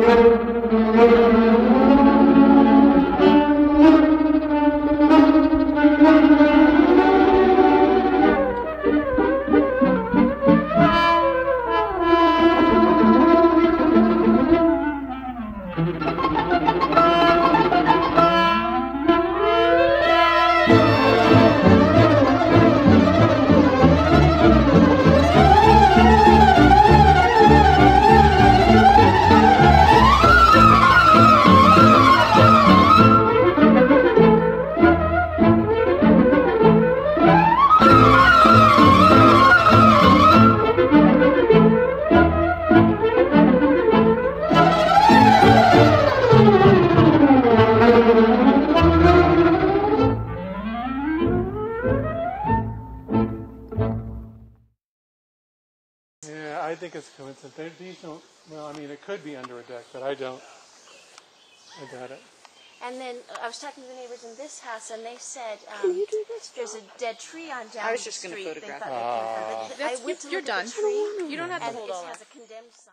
Yeah, I think it's a coincidence. These don't, well, I mean, it could be under a deck, but I doubt it. And then I was talking to the neighbors in this house, and they said Can you do this? there's a dead tree on down I was the just street. going to photograph They it. thought they could have, but I went to You're look at done. the tree, You don't have to and hold it all has that. a condemned sign.